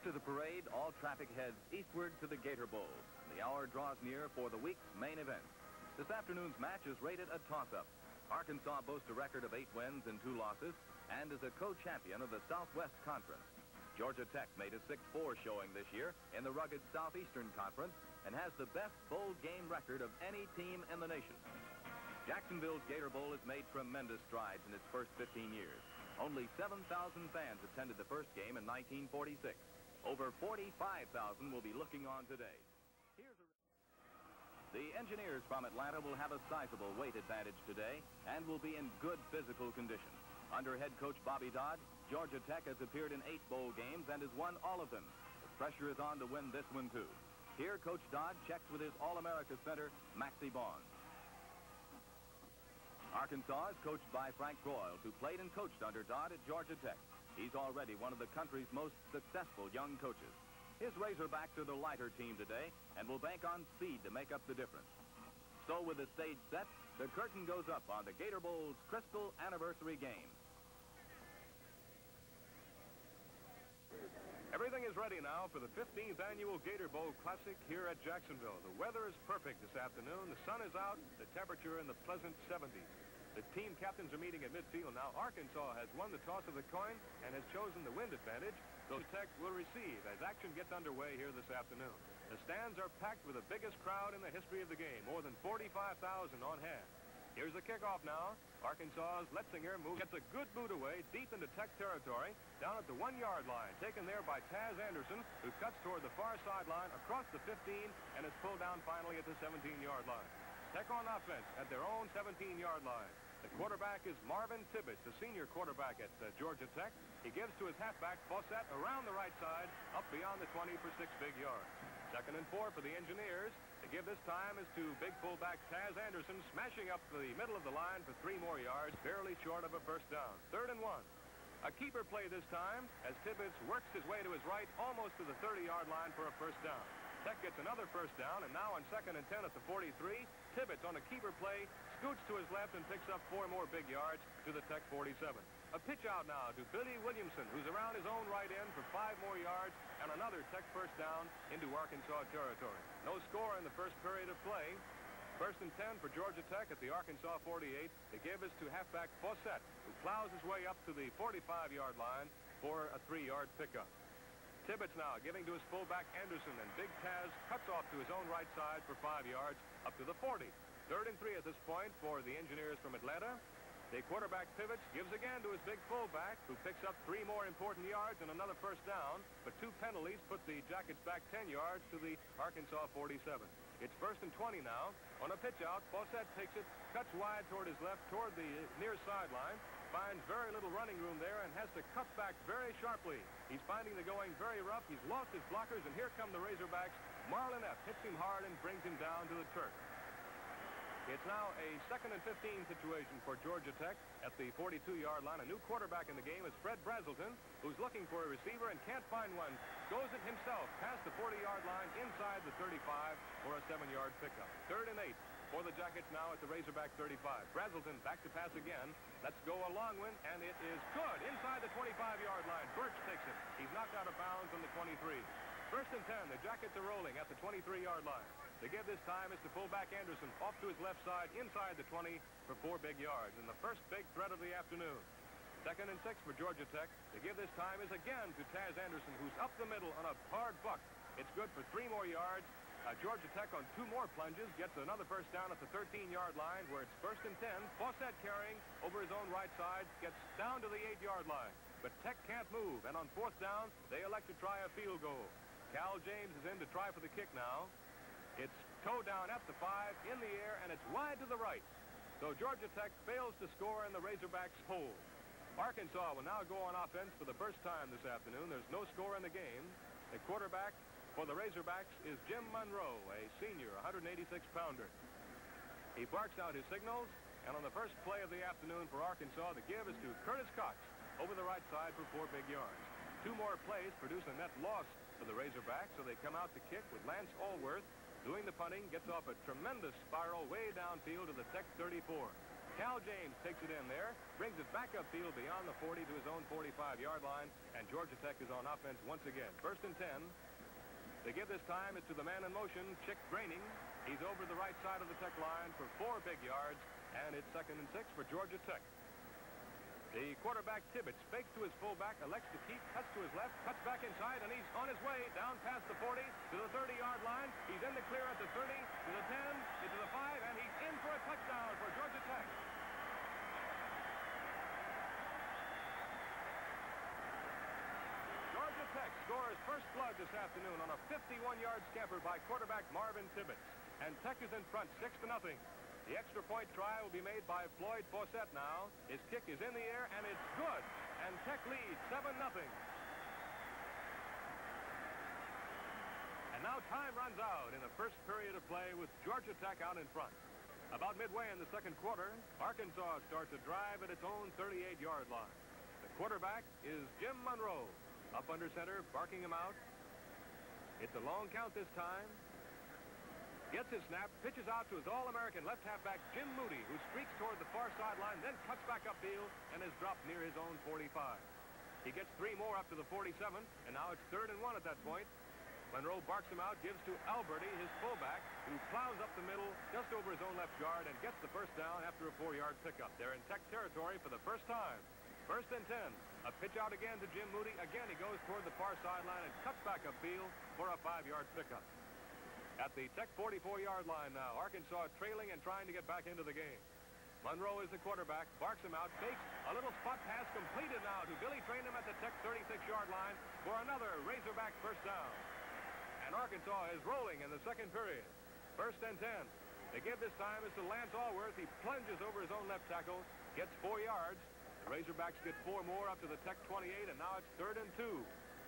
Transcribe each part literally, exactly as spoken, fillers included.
After the parade, all traffic heads eastward to the Gator Bowl. The hour draws near for the week's main event. This afternoon's match is rated a toss-up. Arkansas boasts a record of eight wins and two losses and is a co-champion of the Southwest Conference. Georgia Tech made a six four showing this year in the rugged Southeastern Conference and has the best bowl game record of any team in the nation. Jacksonville's Gator Bowl has made tremendous strides in its first fifteen years. Only seven thousand fans attended the first game in nineteen forty-six. Over forty-five thousand will be looking on today. Here's a... The Engineers from Atlanta will have a sizable weight advantage today and will be in good physical condition. Under head coach Bobby Dodd, Georgia Tech has appeared in eight bowl games and has won all of them. The pressure is on to win this one, too. Here, Coach Dodd checks with his All-America center, Maxie Vaughn. Arkansas is coached by Frank Broyles, who played and coached under Dodd at Georgia Tech. He's already one of the country's most successful young coaches. His Razorbacks are the lighter team today and will bank on speed to make up the difference. So with the stage set, the curtain goes up on the Gator Bowl's Crystal Anniversary game. Everything is ready now for the fifteenth Annual Gator Bowl Classic here at Jacksonville. The weather is perfect this afternoon. The sun is out, the temperature in the pleasant seventies. The team captains are meeting at midfield now. Arkansas has won the toss of the coin and has chosen the wind advantage. So Tech will receive as action gets underway here this afternoon. The stands are packed with the biggest crowd in the history of the game, more than forty-five thousand on hand. Here's the kickoff now. Arkansas's Letzinger moves, gets a good boot away deep into Tech territory, down at the one-yard line, taken there by Taz Anderson, who cuts toward the far sideline across the fifteen and is pulled down finally at the seventeen-yard line. Tech on offense at their own seventeen-yard line. The quarterback is Marvin Tibbetts, the senior quarterback at uh, Georgia Tech. He gives to his halfback, Fawcett, around the right side, up beyond the twenty for six big yards. Second and four for the Engineers. The give this time is to big fullback Taz Anderson, smashing up the middle of the line for three more yards, barely short of a first down. Third and one. A keeper play this time as Tibbetts works his way to his right, almost to the thirty-yard line for a first down. Tech gets another first down, and now on second and ten at the forty-three, Tibbetts on a keeper play scoots to his left and picks up four more big yards to the Tech forty-seven. A pitch out now to Billy Williamson, who's around his own right end for five more yards and another Tech first down into Arkansas territory. No score in the first period of play. First and ten for Georgia Tech at the Arkansas forty-eight. The give is to halfback Fawcett, who plows his way up to the forty-five-yard line for a three-yard pickup. Tibbetts now giving to his fullback Anderson, and Big Taz cuts off to his own right side for five yards up to the forty. Third and three at this point for the Engineers from Atlanta. The quarterback pivots, gives again to his big fullback, who picks up three more important yards and another first down, but two penalties put the Jackets back ten yards to the Arkansas forty-seven. It's first and twenty now. On a pitch out, Fawcett takes it, cuts wide toward his left, toward the near sideline, finds very little running room there and has to cut back very sharply. He's finding the going very rough. He's lost his blockers, and here come the Razorbacks. Marlin F. hits him hard and brings him down to the turf. It's now a second and fifteen situation for Georgia Tech at the forty-two-yard line. A new quarterback in the game is Fred Brazelton, who's looking for a receiver and can't find one. Goes it himself past the forty-yard line inside the thirty-five for a seven-yard pickup. Third and eight for the Jackets now at the Razorback thirty-five. Brazelton back to pass again. Let's go a long one, and it is good inside the twenty-five-yard line. Birch takes it. He's knocked out of bounds on the twenty-three. First and ten, the Jackets are rolling at the twenty-three-yard line. The give this time is to fullback Anderson off to his left side inside the twenty for four big yards, and the first big threat of the afternoon. Second and six for Georgia Tech. The give this time is again to Taz Anderson, who's up the middle on a hard buck. It's good for three more yards. Uh, Georgia Tech on two more plunges gets another first down at the thirteen-yard line, where it's first and ten. Fawcett carrying over his own right side, gets down to the eight-yard line. But Tech can't move, and on fourth down, they elect to try a field goal. Cal James is in to try for the kick now. It's toe down at the five, in the air, and it's wide to the right. So Georgia Tech fails to score, and the Razorbacks hold. Arkansas will now go on offense for the first time this afternoon. There's no score in the game. The quarterback for the Razorbacks is Jim Monroe, a senior, one eighty-six pounder. He barks out his signals, and on the first play of the afternoon for Arkansas, the give is to Curtis Cox over the right side for four big yards. Two more plays produce a net loss for the Razorbacks, so they come out to kick with Lance Allworth doing the punting, gets off a tremendous spiral way downfield to the Tech thirty-four. Cal James takes it in there, brings it back upfield beyond the forty to his own forty-five-yard line, and Georgia Tech is on offense once again. First and ten. The give this time is to the man in motion, Chick Graining. He's over the right side of the Tech line for four big yards, and it's second and six for Georgia Tech. The quarterback, Tibbetts, fakes to his fullback, elects to keep, cuts to his left, cuts back inside, and he's on his way down past the forty to the thirty-yard line. He's in the clear at the thirty, to the ten, into the five, and he's in for a touchdown for Georgia Tech. Georgia Tech scores first blood this afternoon on a fifty-one-yard scamper by quarterback Marvin Tibbetts, and Tech is in front six to nothing. The extra point try will be made by Floyd Fawcett now. His kick is in the air, and it's good. And Tech leads seven nothing. And now time runs out in the first period of play with Georgia Tech out in front. About midway in the second quarter, Arkansas starts a drive at its own thirty-eight-yard line. The quarterback is Jim Monroe. Up under center, barking him out. It's a long count this time. Gets his snap, pitches out to his All-American left halfback, Jim Moody, who streaks toward the far sideline, then cuts back upfield and is dropped near his own forty-five. He gets three more up to the forty-seven, and now it's third and one at that point. Monroe barks him out, gives to Alberti, his fullback, who plows up the middle just over his own left guard and gets the first down after a four-yard pickup. They're in Tech territory for the first time. First and ten. A pitch out again to Jim Moody. Again, he goes toward the far sideline and cuts back upfield for a five-yard pickup. At the Tech forty-four-yard line now, Arkansas trailing and trying to get back into the game. Monroe is the quarterback, barks him out, fakes a little spot pass completed now to Billy Trainham at the Tech thirty-six-yard line for another Razorback first down. And Arkansas is rolling in the second period. First and ten. The give this time is to Lance Allworth. He plunges over his own left tackle, gets four yards. The Razorbacks get four more up to the Tech twenty-eight, and now it's third and two.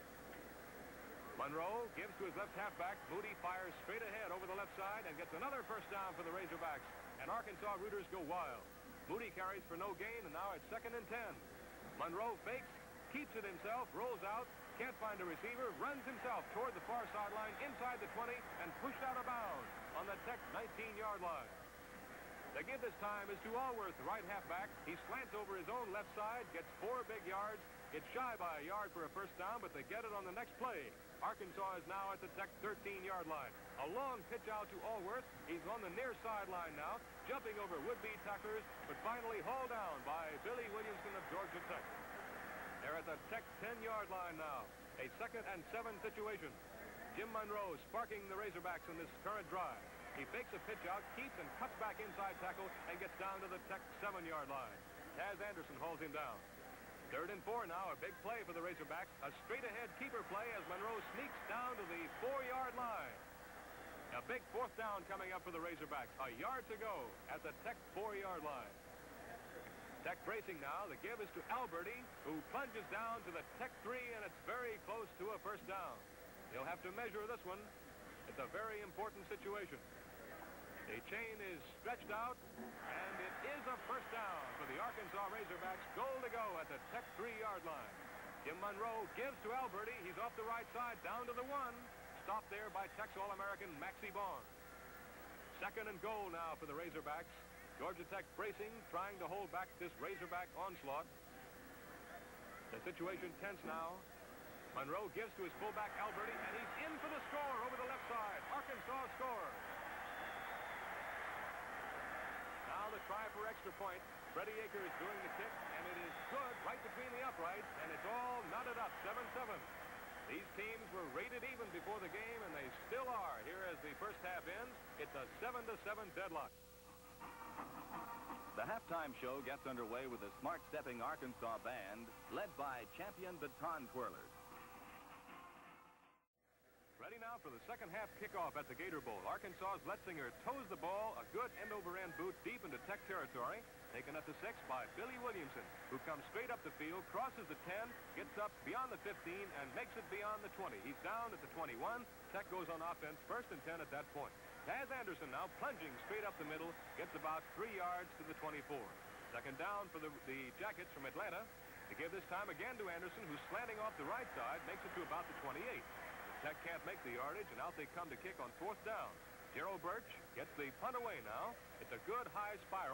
Monroe gives to his left halfback. Moody fires straight ahead over the left side and gets another first down for the Razorbacks. And Arkansas rooters go wild. Moody carries for no gain, and now it's second and ten. Monroe fakes, keeps it himself, rolls out, can't find a receiver, runs himself toward the far sideline inside the twenty and pushed out of bounds on the Tech nineteen-yard line. The give this time is to Allworth, the right halfback. He slants over his own left side, gets four big yards. It's shy by a yard for a first down, but they get it on the next play. Arkansas is now at the Tech thirteen-yard line. A long pitch out to Allworth. He's on the near sideline now, jumping over would-be tacklers, but finally hauled down by Billy Williamson of Georgia Tech. They're at the Tech ten-yard line now. A second and seven situation. Jim Monroe sparking the Razorbacks in this current drive. He fakes a pitch out, keeps and cuts back inside tackle, and gets down to the Tech seven-yard line. Taz Anderson hauls him down. Third and four now, a big play for the Razorbacks. A straight-ahead keeper play as Monroe sneaks down to the four-yard line. A big fourth down coming up for the Razorbacks. A yard to go at the Tech four-yard line. Tech bracing now. The give is to Alberti, who plunges down to the Tech three, and it's very close to a first down. He'll have to measure this one. It's a very important situation. The chain is stretched out, and it is a first down for the Arkansas Razorbacks. Goal to go at the Tech three-yard line. Jim Monroe gives to Alberti. He's off the right side, down to the one. Stopped there by Tech's All-American Maxie Bond. Second and goal now for the Razorbacks. Georgia Tech bracing, trying to hold back this Razorback onslaught. The situation tense now. Monroe gives to his fullback, Alberti, and he's in for the score over the left side. Arkansas scores. Now the try for extra point. Freddie Akers doing the kick, and it is good right between the uprights, and it's all knotted up, seven seven. These teams were rated even before the game, and they still are here as the first half ends. It's a seven to seven deadlock. The halftime show gets underway with a smart-stepping Arkansas band led by champion baton twirlers. Ready now for the second half kickoff at the Gator Bowl. Arkansas's Letzinger toes the ball, a good end-over-end boot deep into Tech territory. Taken at the six by Billy Williamson, who comes straight up the field, crosses the ten, gets up beyond the fifteen, and makes it beyond the twenty. He's down at the twenty-one. Tech goes on offense, first and ten at that point. Taz Anderson now plunging straight up the middle, gets about three yards to the twenty-four. Second down for the, the Jackets from Atlanta. To give this time again to Anderson, who's slanting off the right side, makes it to about the twenty-eight. Tech can't make the yardage, and out they come to kick on fourth down. Gerald Birch gets the punt away now. It's a good high spiral, and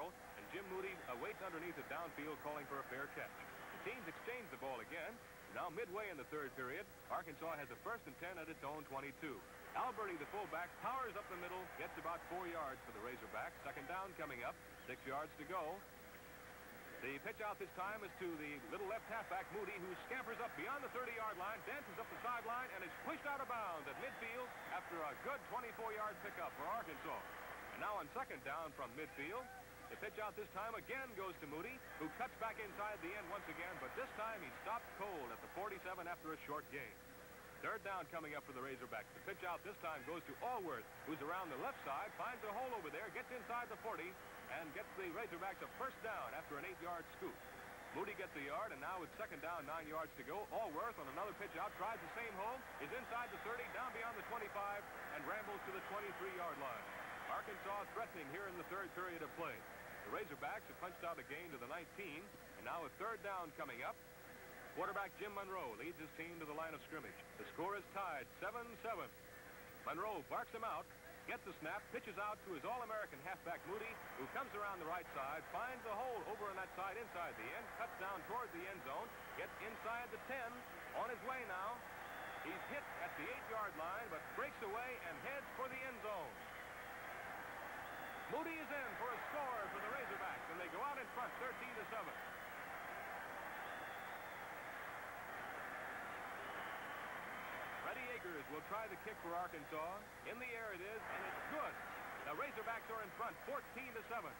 Jim Moody awaits underneath it downfield, calling for a fair catch. The teams exchange the ball again. Now midway in the third period, Arkansas has a first and ten at its own twenty-two. Alberti, the fullback, powers up the middle, gets about four yards for the Razorbacks. Second down coming up, six yards to go. The pitch out this time is to the little left halfback, Moody, who scampers up beyond the thirty-yard line, dances up the sideline, and is pushed out of bounds at midfield after a good twenty-four-yard pickup for Arkansas. And now on second down from midfield, the pitch out this time again goes to Moody, who cuts back inside the end once again, but this time he stopped cold at the forty-seven after a short gain. Third down coming up for the Razorbacks. The pitch out this time goes to Allworth, who's around the left side, finds a hole over there, gets inside the forty, and gets the Razorbacks a first down after an eight-yard scoop. Moody gets a yard, and now with second down, nine yards to go, Allworth on another pitch out tries the same hole, is inside the thirty, down beyond the twenty-five, and rambles to the twenty-three-yard line. Arkansas threatening here in the third period of play. The Razorbacks have punched out a gain to the nineteen, and now a third down coming up. Quarterback Jim Monroe leads his team to the line of scrimmage. The score is tied, seven seven. Monroe barks him out, gets the snap, pitches out to his All-American halfback Moody, who comes around the right side, finds a hole over on that side inside the end, cuts down toward the end zone, gets inside the ten, on his way now. He's hit at the eight-yard line, but breaks away and heads for the end zone. Moody is in for a score for the Razorbacks, and they go out in front, thirteen to seven. Will try the kick for Arkansas. In the air it is, and it's good. The Razorbacks are in front, fourteen to seven.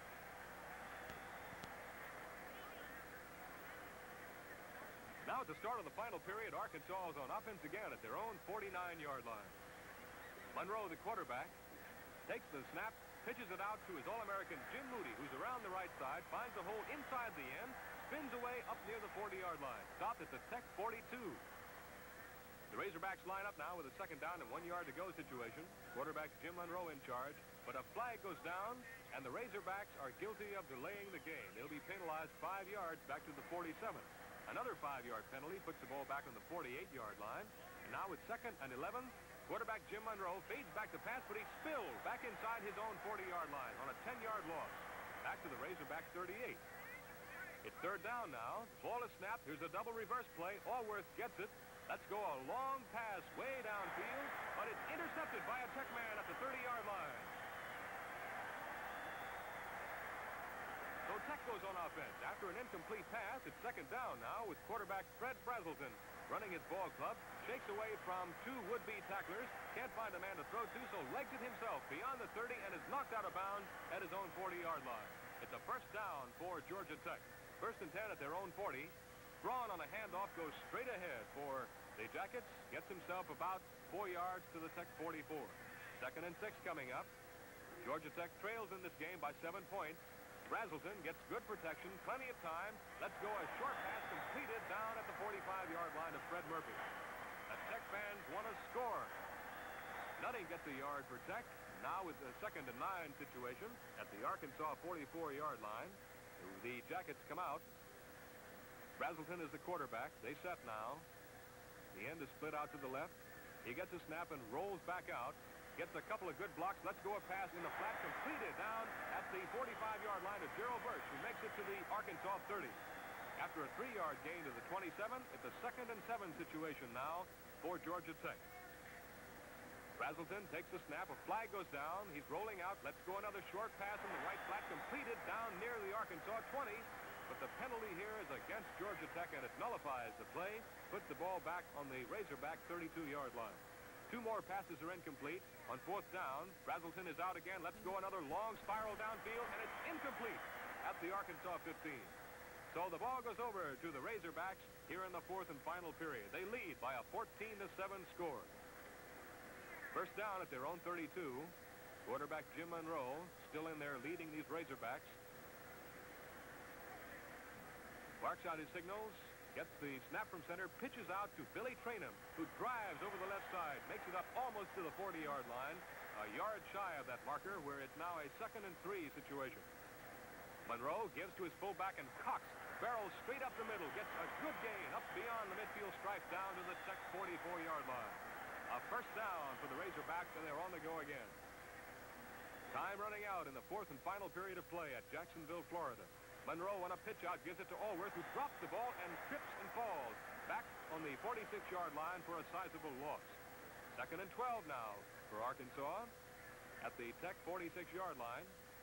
Now at the start of the final period, Arkansas is on offense again at their own forty-nine-yard line. Monroe, the quarterback, takes the snap, pitches it out to his All-American Jim Moody, who's around the right side, finds a hole inside the end, spins away up near the forty-yard line. Stopped at the Tech forty-two. The Razorbacks line up now with a second down and one yard to go situation. Quarterback Jim Monroe in charge, but a flag goes down, and the Razorbacks are guilty of delaying the game. They'll be penalized five yards back to the forty-seven. Another five-yard penalty puts the ball back on the forty-eight-yard line. And now with second and eleven, quarterback Jim Monroe fades back to pass, but he spills back inside his own forty-yard line on a ten-yard loss. Back to the Razorbacks thirty-eight. It's third down now. Ball is snapped. Here's a double reverse play. Allworth gets it. Let's go a long pass way downfield, but it's intercepted by a Tech man at the thirty-yard line. So Tech goes on offense. After an incomplete pass, it's second down now with quarterback Fred Brazelton running his ball club. Shakes away from two would-be tacklers. Can't find a man to throw to, so legs it himself beyond the thirty and is knocked out of bounds at his own forty-yard line. It's a first down for Georgia Tech. First and ten at their own forty. Braun on a handoff goes straight ahead for the Jackets. Gets himself about four yards to the Tech forty-four. Second and six coming up. Georgia Tech trails in this game by seven points. Brazelton gets good protection, plenty of time. Let's go a short pass completed down at the forty-five-yard line of Fred Murphy. The Tech fans want to score. Nutting gets a yard for Tech. Now with the second and nine situation at the Arkansas forty-four-yard line. The Jackets come out. Brazelton is the quarterback. They set now. The end is split out to the left. He gets a snap and rolls back out. Gets a couple of good blocks. Let's go a pass in the flat. Completed down at the forty-five-yard line of Gerald Birch, who makes it to the Arkansas thirty. After a three-yard gain to the twenty-seven, it's a second and seven situation now for Georgia Tech. Brazelton takes the snap. A flag goes down. He's rolling out. Let's go another short pass in the right flat. Completed down near the Arkansas twenty. But the penalty here is against Georgia Tech, and it nullifies the play. Puts the ball back on the Razorback thirty-two-yard line. Two more passes are incomplete. On fourth down, Brazelton is out again. Let's go another long spiral downfield, and it's incomplete at the Arkansas fifteen. So the ball goes over to the Razorbacks here in the fourth and final period. They lead by a fourteen to seven score. First down at their own thirty-two. Quarterback Jim Monroe still in there leading these Razorbacks. Barks out his signals, gets the snap from center, pitches out to Billy Trainham, who drives over the left side, makes it up almost to the forty-yard line, a yard shy of that marker, where it's now a second and three situation. Monroe gives to his fullback, and Cox barrels straight up the middle, gets a good gain up beyond the midfield stripe down to the Tech forty-four-yard line. A first down for the Razorbacks, and they're on the go again. Time running out in the fourth and final period of play at Jacksonville, Florida. Monroe on a pitch out gives it to Allworth, who drops the ball and trips and falls back on the forty-six-yard line for a sizable loss. Second and twelve now for Arkansas at the Tech forty-six-yard line.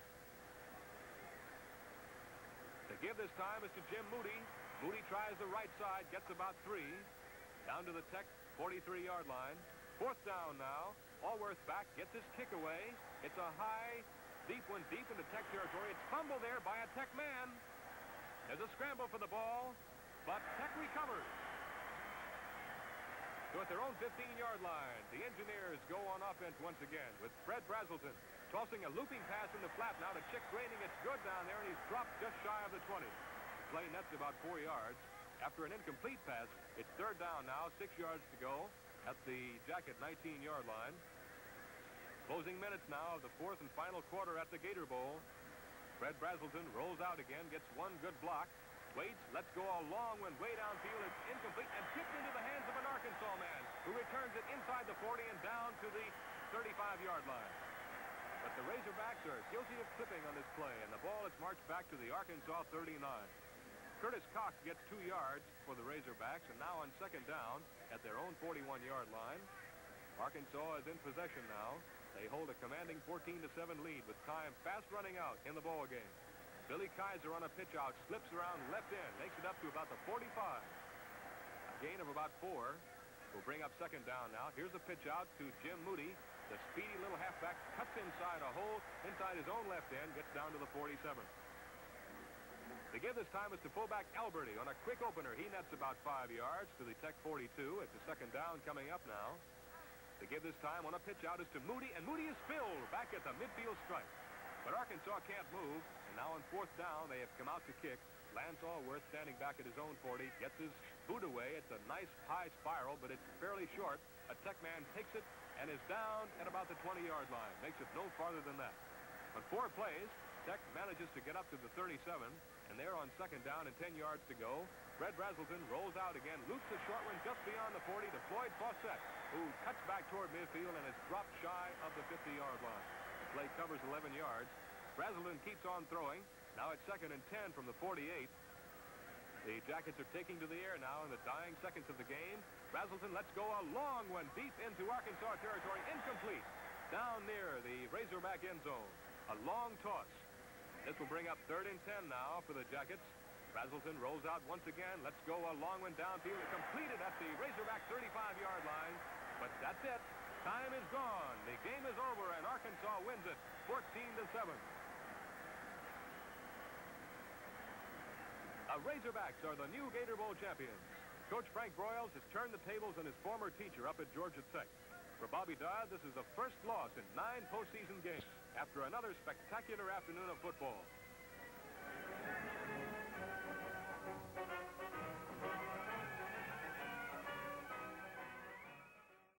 To give this time is to Jim Moody. Moody tries the right side, gets about three. Down to the Tech forty-three-yard line. Fourth down now. Allworth back, gets his kick away. It's a high, deep one, deep into Tech territory. It's fumbled there by a Tech man. There's a scramble for the ball, but Tech recovers. So at their own fifteen-yard line, the Engineers go on offense once again with Fred Brazelton tossing a looping pass in the flat now to Chick Graining. It's good down there, and he's dropped just shy of the twenty. Play nets about four yards. After an incomplete pass, it's third down now, six yards to go at the Jacket nineteen-yard line. Closing minutes now of the fourth and final quarter at the Gator Bowl. Fred Brazelton rolls out again, gets one good block. Waits, lets go a long one way downfield. It's incomplete and tipped into the hands of an Arkansas man who returns it inside the forty and down to the thirty-five-yard line. But the Razorbacks are guilty of tripping on this play, and the ball is marched back to the Arkansas thirty-nine. Curtis Cox gets two yards for the Razorbacks, and now on second down at their own forty-one-yard line. Arkansas is in possession now. They hold a commanding fourteen to seven lead with time fast running out in the ball game. Billy Kaiser on a pitch out, slips around left end, makes it up to about the forty-five. A gain of about four will bring up second down now. Here's a pitch out to Jim Moody. The speedy little halfback cuts inside a hole inside his own left end, gets down to the forty-seven. To give this time is to fullback Alberti on a quick opener. He nets about five yards to the Tech forty-two. It's a second down coming up now. To give this time on a pitch out is to Moody, and Moody is filled back at the midfield stripe. But Arkansas can't move, and now on fourth down they have come out to kick. Lance Allworth standing back at his own forty, gets his boot away. It's a nice high spiral, but it's fairly short. A Tech man takes it and is down at about the twenty-yard line. Makes it no farther than that. On four plays, Tech manages to get up to the thirty-seven, and they're on second down and ten yards to go. Fred Brazelton rolls out again, loops a short one just beyond the forty to Floyd Fawcett, who cuts back toward midfield and is dropped shy of the fifty-yard line. The play covers eleven yards. Brazelton keeps on throwing. Now it's second and ten from the forty-eight. The Jackets are taking to the air now in the dying seconds of the game. Brazelton lets go a long one deep into Arkansas territory, incomplete, down near the Razorback end zone. A long toss. This will bring up third and ten now for the Jackets. Brazelton rolls out once again. Let's go a long one downfield. It's completed at the Razorback thirty-five-yard line. But that's it. Time is gone. The game is over, and Arkansas wins it fourteen to seven. The Razorbacks are the new Gator Bowl champions. Coach Frank Broyles has turned the tables on his former teacher up at Georgia Tech. For Bobby Dodd, this is the first loss in nine postseason games after another spectacular afternoon of football.